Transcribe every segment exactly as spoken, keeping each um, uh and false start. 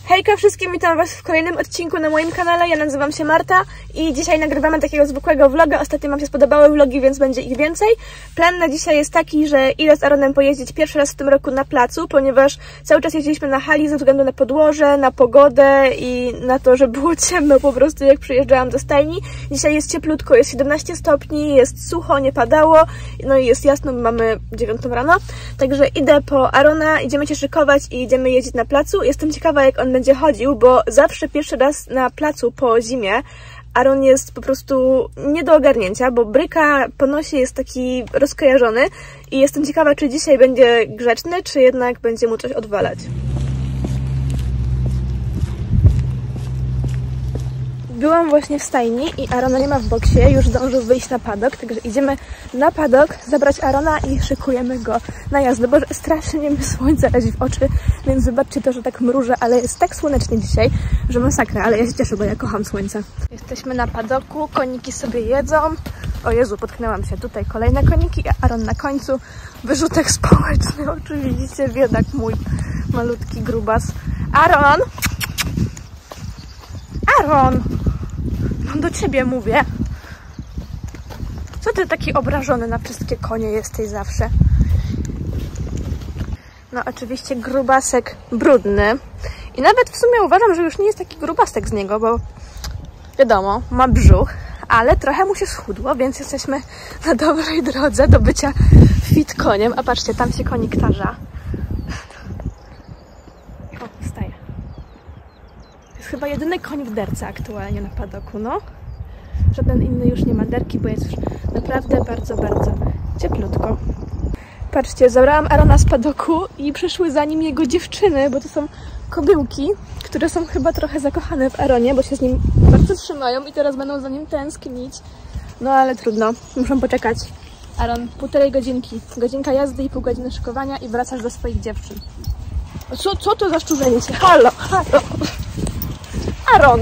Hejka wszystkim, witam was w kolejnym odcinku na moim kanale. Ja nazywam się Marta i dzisiaj nagrywamy takiego zwykłego vloga. Ostatnio wam się spodobały vlogi, więc będzie ich więcej. Plan na dzisiaj jest taki, że idę z Aaronem pojeździć pierwszy raz w tym roku na placu, ponieważ cały czas jeździliśmy na hali ze względu na podłoże, na pogodę i na to, że było ciemno po prostu jak przyjeżdżałam do stajni. Dzisiaj jest cieplutko, jest siedemnaście stopni, jest sucho, nie padało, no i jest jasno, mamy dziewiątą rano. Także idę po Aarona, idziemy się szykować i idziemy jeździć na placu. Jestem ciekawa, jak on będzie chodził, bo zawsze pierwszy raz na placu po zimie Aaron jest po prostu nie do ogarnięcia, bo bryka po nosie jest taki rozkojarzony i jestem ciekawa, czy dzisiaj będzie grzeczny, czy jednak będzie mu coś odwalać. Byłam właśnie w stajni i Aarona nie ma w boksie, już zdążył wyjść na padok, także idziemy na padok, zabrać Aarona i szykujemy go na jazdę, bo strasznie mi słońce leci w oczy, więc wybaczcie to, że tak mrużę, ale jest tak słonecznie dzisiaj, że masakra, ale ja się cieszę, bo ja kocham słońce. Jesteśmy na padoku, koniki sobie jedzą. O Jezu, potknęłam się, tutaj kolejne koniki, a Aaron na końcu. Wyrzutek społeczny, oczywiście, biedak mój malutki grubas. Aaron! Aaron! No do ciebie mówię. Co ty taki obrażony na wszystkie konie jesteś zawsze? No oczywiście grubasek brudny. I nawet w sumie uważam, że już nie jest taki grubasek z niego, bo wiadomo, ma brzuch, ale trochę mu się schudło, więc jesteśmy na dobrej drodze do bycia fit koniem. A patrzcie, tam się konik tarza. O, wstaje. Jest chyba jedyny koń w derce aktualnie na padoku, no. Żaden inny już nie ma derki, bo jest już naprawdę bardzo, bardzo cieplutko. Patrzcie, zabrałam Aarona z padoku i przyszły za nim jego dziewczyny, bo to są kobyłki, które są chyba trochę zakochane w Aaronie, bo się z nim bardzo trzymają i teraz będą za nim tęsknić. No ale trudno, muszą poczekać. Aaron, półtorej godzinki, godzinka jazdy i pół godziny szykowania i wracasz do swoich dziewczyn. Co, co to za szczurzenie się? Halo, halo! Aaron!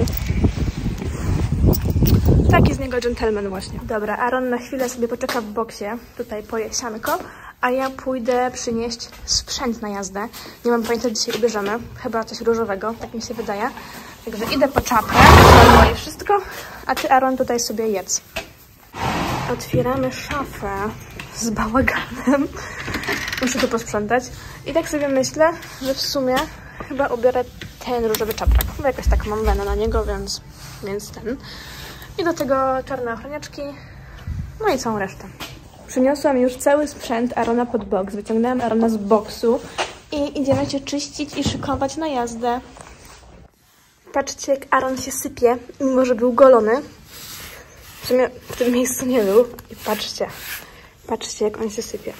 Taki z niego dżentelmen właśnie. Dobra, Aaron na chwilę sobie poczeka w boksie, tutaj poje sianko, a ja pójdę przynieść sprzęt na jazdę. Nie mam pojęcia, co dzisiaj ubierzemy. Chyba coś różowego, tak mi się wydaje. Także idę po czapkę, moje wszystko, a ty, Aaron, tutaj sobie jedz. Otwieramy szafę z bałaganem. Muszę to posprzątać. I tak sobie myślę, że w sumie chyba ubiorę ten różowy czaprak, bo jakoś tak mam wenę na niego, więc, więc ten. I do tego czarne ochraniaczki, no i całą resztę. Przyniosłam już cały sprzęt Aarona pod boks, wyciągnęłam Aarona z boksu i idziemy się czyścić i szykować na jazdę. Patrzcie, jak Aaron się sypie, mimo że był golony. W sumie w tym miejscu nie był. I patrzcie, patrzcie, jak on się sypie.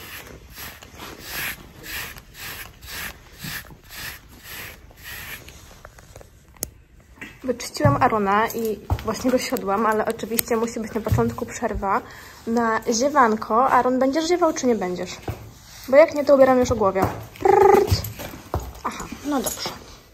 Wyczyściłam Aarona i właśnie go siodłam, ale oczywiście musi być na początku przerwa na ziewanko. Aaron, będziesz ziewał, czy nie będziesz? Bo jak nie, to ubieram już o głowie. Aha, no dobrze.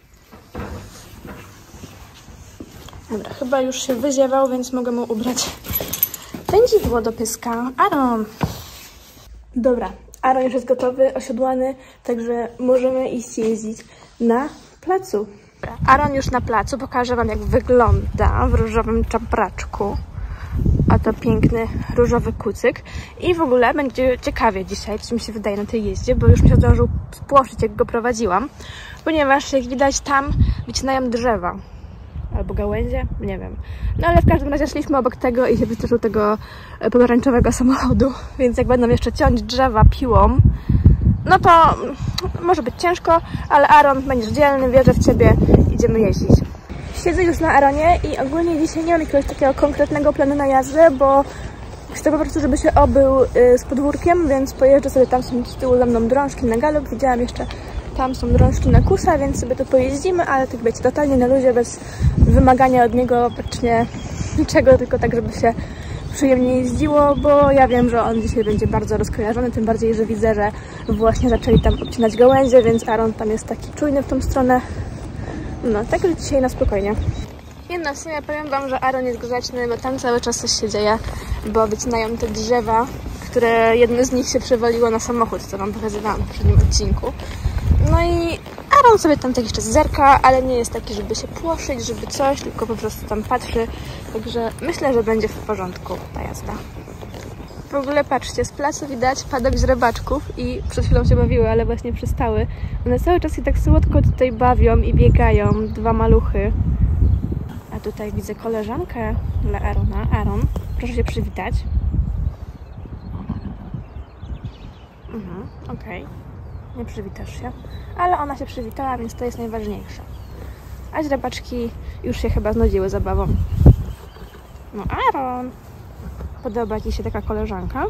Dobra, chyba już się wyziewał, więc mogę mu ubrać pędzidło do pyska. Aaron! Dobra, Aaron już jest gotowy, osiodłany, także możemy iść jeździć na placu. Aaron już na placu, pokażę wam, jak wygląda w różowym czapraczku. A to piękny różowy kucyk. I w ogóle będzie ciekawie dzisiaj, co mi się wydaje na tej jeździe, bo już mi się zdążył spłoszyć, jak go prowadziłam. Ponieważ, jak widać, tam wycinają drzewa. Albo gałęzie, nie wiem. No ale w każdym razie szliśmy obok tego i się wystraszył tego pomarańczowego samochodu. Więc jak będą jeszcze ciąć drzewa piłą, no to może być ciężko, ale Aaron, będziesz dzielny, wierzę w ciebie, idziemy jeździć. Siedzę już na Aaronie i ogólnie dzisiaj nie mam jakiegoś takiego konkretnego planu na jazdę, bo chcę po prostu, żeby się obył z podwórkiem, więc pojeżdżę sobie, tam są z tyłu za mną drążki na galop, widziałam jeszcze, tam są drążki na kusa, więc sobie to pojeździmy, ale tak wiecie, totalnie na luzie, bez wymagania od niego praktycznie niczego, tylko tak, żeby się przyjemnie jeździło, bo ja wiem, że on dzisiaj będzie bardzo rozkojarzony, tym bardziej, że widzę, że właśnie zaczęli tam obcinać gałęzie, więc Aaron tam jest taki czujny w tą stronę. No, tak już dzisiaj na spokojnie. Jedno, w sumie powiem wam, że Aaron jest grzeczny, bo tam cały czas coś się dzieje, bo wycinają te drzewa, które jedno z nich się przewaliło na samochód, co wam pokazywałam w poprzednim odcinku. No i Aaron sobie tam tak jeszcze zerka, ale nie jest taki, żeby się płoszyć, żeby coś, tylko po prostu tam patrzy. Także myślę, że będzie w porządku ta jazda. W ogóle patrzcie, z placu widać padok źrebaczków i przed chwilą się bawiły, ale właśnie przestały. One cały czas się tak słodko tutaj bawią i biegają, dwa maluchy. A tutaj widzę koleżankę dla Aarona. Aaron, proszę się przywitać. Mhm, okej. Okay. Nie przywitasz się. Ale ona się przywitała, więc to jest najważniejsze. A źrebaczki już się chyba znudziły zabawą. No Aaron! Podoba ci się taka koleżanka?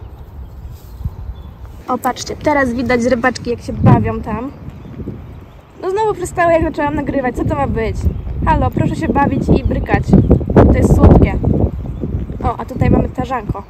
O, patrzcie, teraz widać źrebaczki, jak się bawią tam. No znowu przestały, jak zaczęłam nagrywać. Co to ma być? Halo, proszę się bawić i brykać. To jest słodkie. O, a tutaj mamy tarzanko.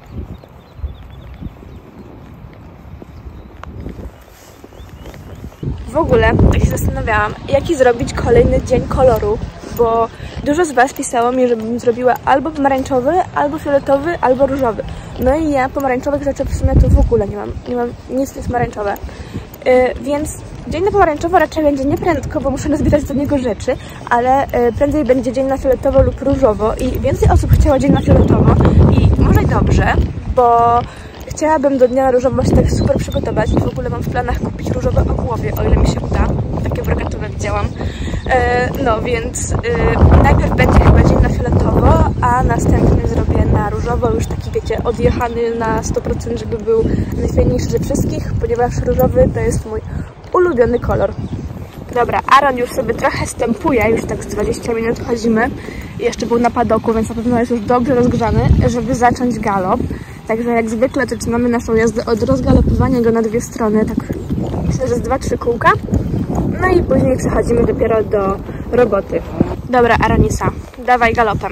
W ogóle, tak się zastanawiałam, jaki zrobić kolejny dzień koloru, bo dużo z Was pisało mi, żebym zrobiła albo pomarańczowy, albo fioletowy, albo różowy. No i ja pomarańczowych rzeczy w sumie to w ogóle nie mam, nie mam nic, co jest pomarańczowe. Yy, więc dzień na pomarańczowo raczej będzie nie prędko, bo muszę nazbierać do niego rzeczy, ale yy, prędzej będzie dzień na fioletowo lub różowo i więcej osób chciało dzień na fioletowo i może i dobrze, bo chciałabym do dnia na różowo się tak super przygotować i w ogóle mam w planach kupić różowe ogłowie, o ile mi się uda. Takie brokatowe widziałam. E, no więc e, najpierw będzie chyba dzień na fioletowo, a następny zrobię na różowo, już taki wiecie, odjechany na sto procent, żeby był najfajniejszy ze wszystkich, ponieważ różowy to jest mój ulubiony kolor. Dobra, Aaron już sobie trochę stępuje, już tak z dwadzieścia minut chodzimy. Jeszcze był na padoku, więc na pewno jest już dobrze rozgrzany, żeby zacząć galop. Także jak zwykle zaczynamy naszą jazdę od rozgalopowania go na dwie strony, tak myślę, że z dwa trzy kółka. No i później przechodzimy dopiero do roboty. Dobra, Aronisa, dawaj galopem.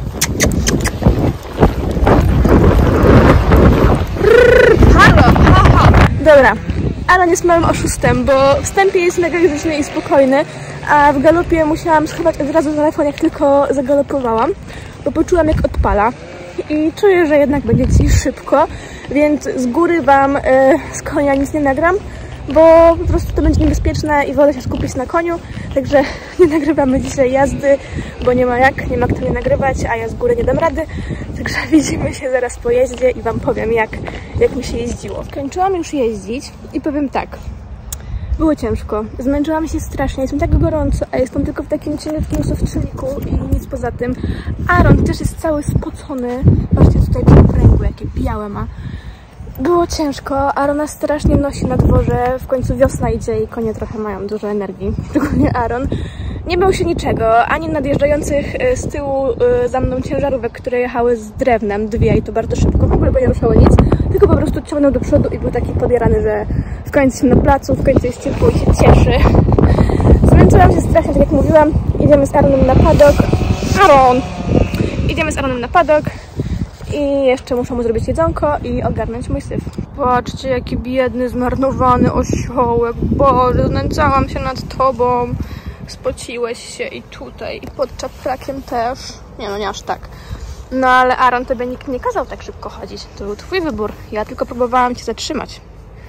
Halo, haha. Dobra, Aaron jest małym oszustem, bo w wstępie jest mega grzeczny i spokojny, a w galopie musiałam schować od razu telefon, jak tylko zagalopowałam, bo poczułam, jak odpala. I czuję, że jednak będzie dzisiaj szybko, więc z góry Wam y, z konia nic nie nagram, bo po prostu to będzie niebezpieczne i wolę się skupić na koniu, także nie nagrywamy dzisiaj jazdy, bo nie ma jak, nie ma kto mnie nagrywać, a ja z góry nie dam rady, także widzimy się zaraz po jeździe i Wam powiem, jak, jak mi się jeździło. Skończyłam już jeździć i powiem tak, było ciężko, zmęczyłam się strasznie, jest mi tak gorąco, a jestem tylko w takim cieniutkim softshellku i nic poza tym. Aaron też jest cały spocony, patrzcie tutaj w ręku, jakie białe ma. Było ciężko, Aarona strasznie nosi na dworze, w końcu wiosna idzie i konie trochę mają dużo energii, szczególnie Aaron. Nie bał się niczego, ani nadjeżdżających z tyłu za mną ciężarówek, które jechały z drewnem, dwie i to bardzo szybko, w ogóle bo nie ruszały nic, tylko po prostu ciągnął do przodu i był taki podjarany, że w końcu na placu, w końcu jest ciepło i się cieszy. Zmęczyłam się strasznie, tak jak mówiłam, idziemy z Aaronem na padok. Aaron! Idziemy z Aaronem na padok i jeszcze muszę mu zrobić jedzonko i ogarnąć mój syf. Patrzcie, jaki biedny, zmarnowany osiołek. Boże, znęcałam się nad tobą. Spociłeś się i tutaj, i pod czaplakiem też. Nie no, nie aż tak. No ale Aaron, tobie nikt nie kazał tak szybko chodzić. To był twój wybór. Ja tylko próbowałam cię zatrzymać.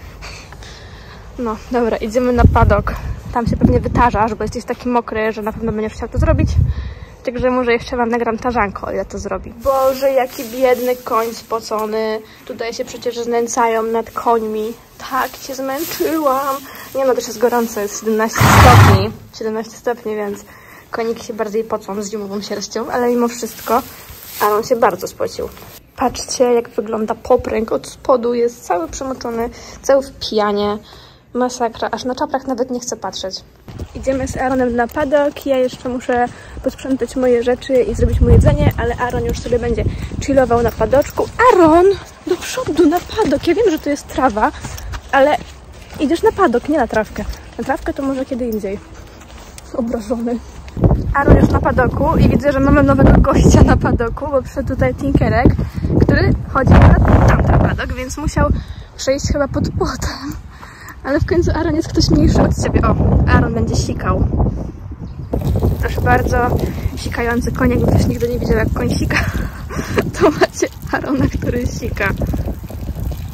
No, dobra, idziemy na padok. Tam się pewnie wytarzasz, bo jesteś taki mokry, że na pewno będziesz chciał to zrobić. Także może jeszcze Wam nagram tarzanko, o ile to zrobi. Boże, jaki biedny koń spocony. Tutaj się przecież znęcają nad końmi. Tak cię zmęczyłam. Nie no, też jest gorąco, jest siedemnaście stopni. siedemnaście stopni, więc koniki się bardziej pocą z zimową sierścią, ale mimo wszystko Aaron się bardzo spocił. Patrzcie, jak wygląda popręg od spodu. Jest cały przemoczony, cały w pijanie. Masakra, aż na czaprach nawet nie chcę patrzeć. Idziemy z Aaronem na padok. Ja jeszcze muszę posprzątać moje rzeczy i zrobić mu jedzenie, ale Aaron już sobie będzie chillował na padoczku. Aaron! Do przodu, na padok. Ja wiem, że to jest trawa, ale idziesz na padok, nie na trawkę. Na trawkę to może kiedy indziej. Obrażony. Aaron już na padoku i widzę, że mamy nowego gościa na padoku, bo przyszedł tutaj Tinkerek, który chodzi na tamten padok, więc musiał przejść chyba pod płotem. Ale w końcu Aaron jest ktoś mniejszy od ciebie. O, Aaron będzie sikał. Proszę bardzo, sikający koń. Jakby ktoś nigdy nie widział, jak koń sika, to macie Aarona, który sika.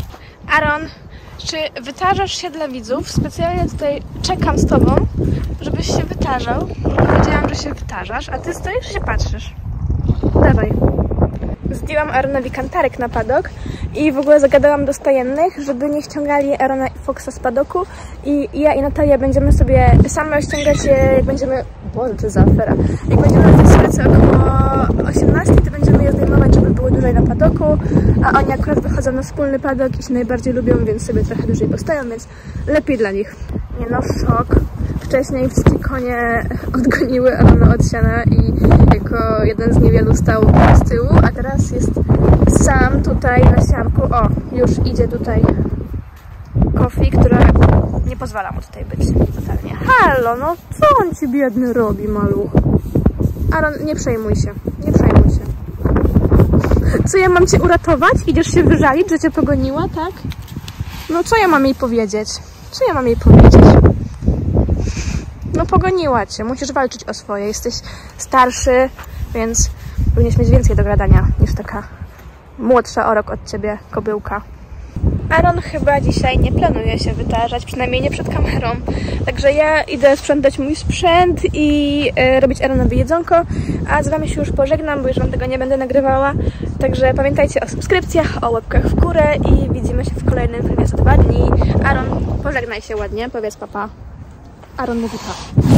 Aaron, czy wytarzasz się dla widzów? Specjalnie tutaj czekam z tobą, żeby żebyś się wytarzał. Powiedziałam, że się wytarzasz, a ty stoisz i się patrzysz. Dawaj. Zdjęłam Aaronowi kantarek na padok i w ogóle zagadałam do stajennych, żeby nie ściągali Aarona i Foxa z padoku i ja i Natalia będziemy sobie same ściągać je, jak będziemy... Boże, to jest za afera. Jak będziemy na tej sylce około osiemnastej, to będziemy je zdejmować, żeby było dłużej na padoku, a oni akurat wychodzą na wspólny padok i się najbardziej lubią, więc sobie trochę dłużej postoją, więc lepiej dla nich. Nie no, szok. Wcześniej wszystkie konie odgoniły Aarona od siana i jako jeden z niewielu stał z tyłu, a teraz jest sam tutaj na sianku. O, już idzie tutaj Kofi, która nie pozwala mu tutaj być totalnie. Halo, no co on ci biedny robi, maluch? Aaron, nie przejmuj się, nie przejmuj się. Co, ja mam cię uratować? Idziesz się wyżalić, że cię pogoniła, tak? No co ja mam jej powiedzieć? Co ja mam jej powiedzieć? No pogoniła cię, musisz walczyć o swoje. Jesteś starszy, więc powinieneś mieć więcej do gadania niż taka młodsza o rok od ciebie kobyłka. Aaron chyba dzisiaj nie planuje się wytarzać, przynajmniej nie przed kamerą. Także ja idę sprzątać mój sprzęt i y, robić Aaronowi jedzonko, a z wami się już pożegnam, bo już wam tego nie będę nagrywała. Także pamiętajcie o subskrypcjach, o łapkach w górę i widzimy się w kolejnym filmie za dwa dni. Aaron, pożegnaj się ładnie, powiedz papa. Aaron mówi pa.